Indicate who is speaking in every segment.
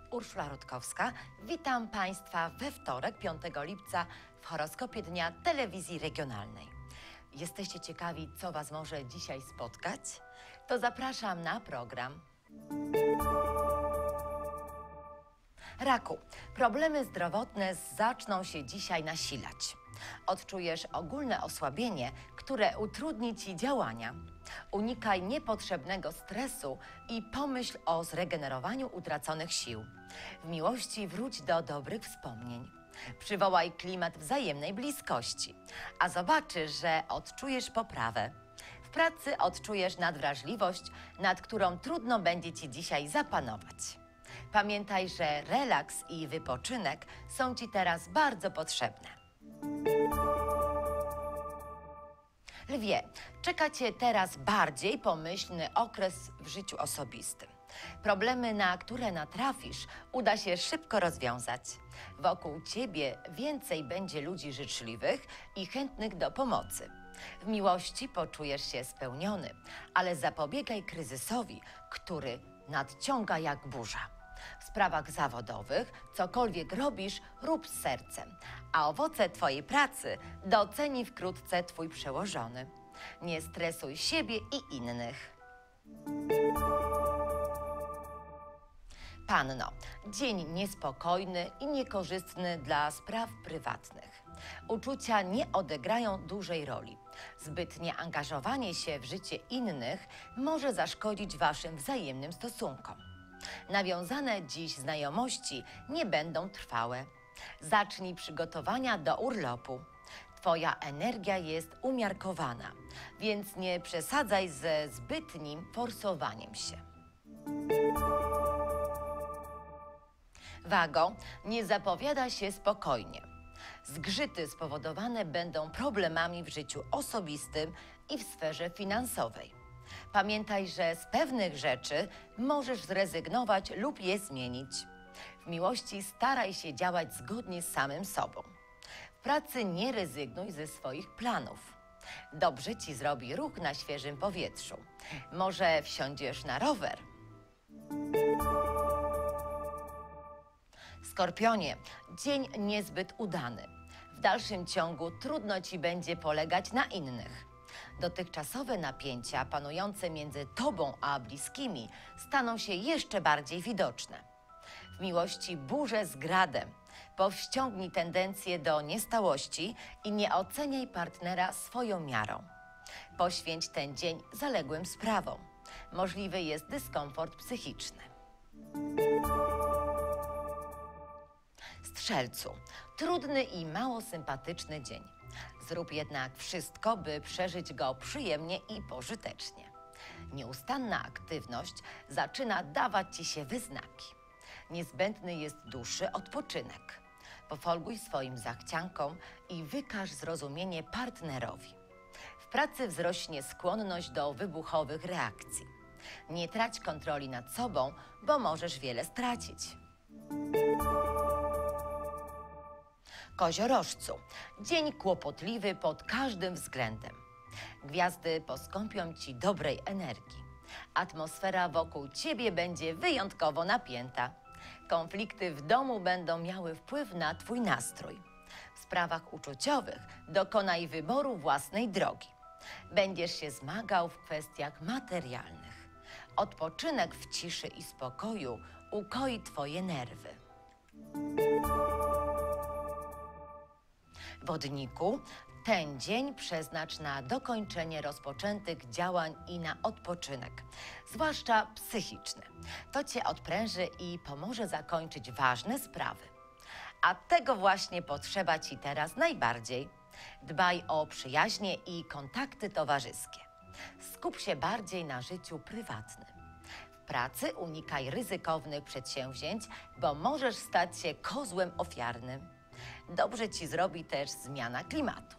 Speaker 1: Urszula Rutkowska. Witam Państwa we wtorek, 5 lipca w horoskopie dnia telewizji regionalnej. Jesteście ciekawi, co Was może dzisiaj spotkać? To zapraszam na program. Raku, problemy zdrowotne zaczną się dzisiaj nasilać. Odczujesz ogólne osłabienie, które utrudni Ci działania. Unikaj niepotrzebnego stresu i pomyśl o zregenerowaniu utraconych sił. W miłości wróć do dobrych wspomnień. Przywołaj klimat wzajemnej bliskości, a zobaczysz, że odczujesz poprawę. W pracy odczujesz nadwrażliwość, nad którą trudno będzie Ci dzisiaj zapanować. Pamiętaj, że relaks i wypoczynek są Ci teraz bardzo potrzebne. Lwie, czeka Cię teraz bardziej pomyślny okres w życiu osobistym. Problemy, na które natrafisz, uda się szybko rozwiązać. Wokół Ciebie więcej będzie ludzi życzliwych i chętnych do pomocy. W miłości poczujesz się spełniony, ale zapobiegaj kryzysowi, który nadciąga jak burza. W sprawach zawodowych cokolwiek robisz, rób z sercem, a owoce Twojej pracy doceni wkrótce Twój przełożony. Nie stresuj siebie i innych. Panno, dzień niespokojny i niekorzystny dla spraw prywatnych. Uczucia nie odegrają dużej roli. Zbytnie angażowanie się w życie innych może zaszkodzić Waszym wzajemnym stosunkom. Nawiązane dziś znajomości nie będą trwałe. Zacznij przygotowania do urlopu. Twoja energia jest umiarkowana, więc nie przesadzaj ze zbytnim forsowaniem się. Wago, nie zapowiada się spokojnie. Zgrzyty spowodowane będą problemami w życiu osobistym i w sferze finansowej. Pamiętaj, że z pewnych rzeczy możesz zrezygnować lub je zmienić. W miłości staraj się działać zgodnie z samym sobą. W pracy nie rezygnuj ze swoich planów. Dobrze Ci zrobi ruch na świeżym powietrzu. Może wsiądziesz na rower? Skorpionie, dzień niezbyt udany. W dalszym ciągu trudno Ci będzie polegać na innych. Dotychczasowe napięcia panujące między Tobą a bliskimi staną się jeszcze bardziej widoczne. W miłości burze z gradem. Powściągnij tendencje do niestałości i nie oceniaj partnera swoją miarą. Poświęć ten dzień zaległym sprawom. Możliwy jest dyskomfort psychiczny. Strzelcu, trudny i mało sympatyczny dzień. Zrób jednak wszystko, by przeżyć go przyjemnie i pożytecznie. Nieustanna aktywność zaczyna dawać Ci się we znaki. Niezbędny jest dłuższy odpoczynek. Pofolguj swoim zachciankom i wykaż zrozumienie partnerowi. W pracy wzrośnie skłonność do wybuchowych reakcji. Nie trać kontroli nad sobą, bo możesz wiele stracić. Koziorożcu, dzień kłopotliwy pod każdym względem. Gwiazdy poskąpią Ci dobrej energii. Atmosfera wokół Ciebie będzie wyjątkowo napięta. Konflikty w domu będą miały wpływ na Twój nastrój. W sprawach uczuciowych dokonaj wyboru własnej drogi. Będziesz się zmagał w kwestiach materialnych. Odpoczynek w ciszy i spokoju ukoi Twoje nerwy. Wodniku, ten dzień przeznacz na dokończenie rozpoczętych działań i na odpoczynek, zwłaszcza psychiczny. To Cię odpręży i pomoże zakończyć ważne sprawy. A tego właśnie potrzeba Ci teraz najbardziej. Dbaj o przyjaźnie i kontakty towarzyskie. Skup się bardziej na życiu prywatnym. W pracy unikaj ryzykownych przedsięwzięć, bo możesz stać się kozłem ofiarnym. Dobrze Ci zrobi też zmiana klimatu.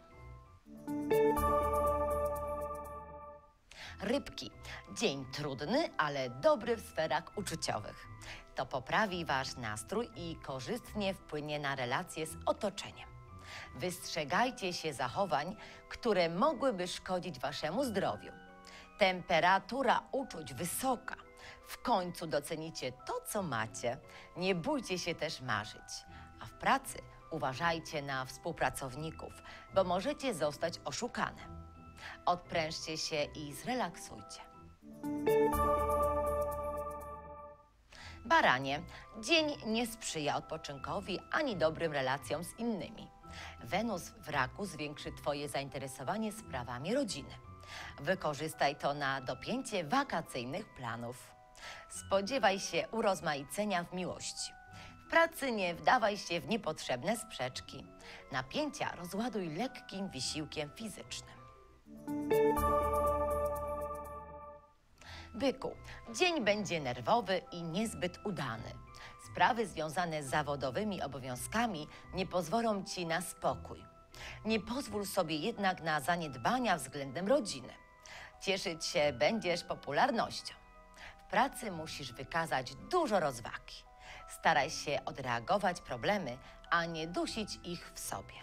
Speaker 1: Rybki, dzień trudny, ale dobry w sferach uczuciowych. To poprawi Wasz nastrój i korzystnie wpłynie na relacje z otoczeniem. Wystrzegajcie się zachowań, które mogłyby szkodzić Waszemu zdrowiu. Temperatura uczuć wysoka. W końcu docenicie to, co macie. Nie bójcie się też marzyć. A w pracy uważajcie na współpracowników, bo możecie zostać oszukane. Odprężcie się i zrelaksujcie. Baranie, dzień nie sprzyja odpoczynkowi ani dobrym relacjom z innymi. Wenus w Raku zwiększy Twoje zainteresowanie sprawami rodziny. Wykorzystaj to na dopięcie wakacyjnych planów. Spodziewaj się urozmaicenia w miłości. W pracy nie wdawaj się w niepotrzebne sprzeczki. Napięcia rozładuj lekkim wysiłkiem fizycznym. Byku, dzień będzie nerwowy i niezbyt udany. Sprawy związane z zawodowymi obowiązkami nie pozwolą Ci na spokój. Nie pozwól sobie jednak na zaniedbania względem rodziny. Cieszyć się będziesz popularnością. W pracy musisz wykazać dużo rozwagi. Staraj się odreagować problemy, a nie dusić ich w sobie.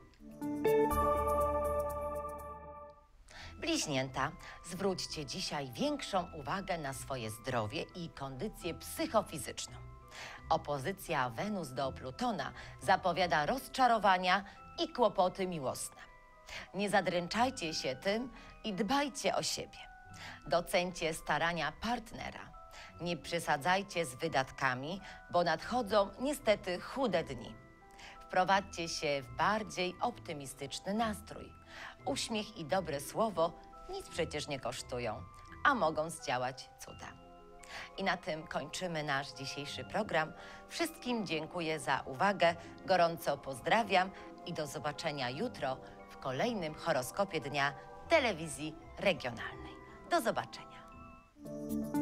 Speaker 1: Bliźnięta, zwróćcie dzisiaj większą uwagę na swoje zdrowie i kondycję psychofizyczną. Opozycja Wenus do Plutona zapowiada rozczarowania i kłopoty miłosne. Nie zadręczajcie się tym i dbajcie o siebie. Doceńcie starania partnera. Nie przesadzajcie z wydatkami, bo nadchodzą niestety chude dni. Wprowadźcie się w bardziej optymistyczny nastrój. Uśmiech i dobre słowo nic przecież nie kosztują, a mogą zdziałać cuda. I na tym kończymy nasz dzisiejszy program. Wszystkim dziękuję za uwagę, gorąco pozdrawiam i do zobaczenia jutro w kolejnym horoskopie dnia telewizji regionalnej. Do zobaczenia.